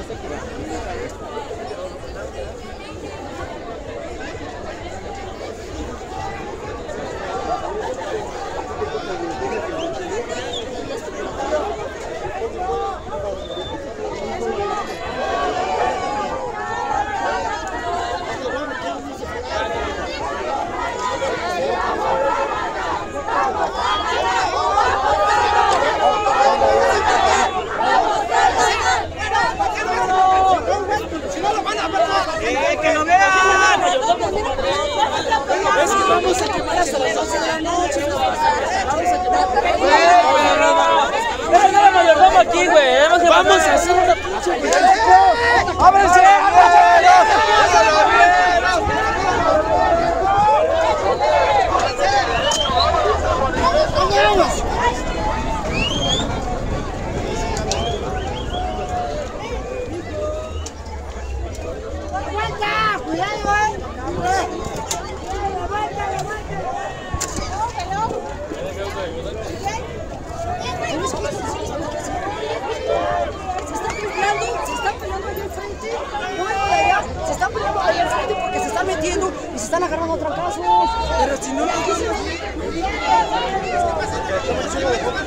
¡Que lo vean! Es que vamos a quemar hasta las 12 de la noche. Vamos aquí, güey. Vamos a hacer una pinche. ¡Ábrense! Y se están agarrando a trancazos. Pero si no,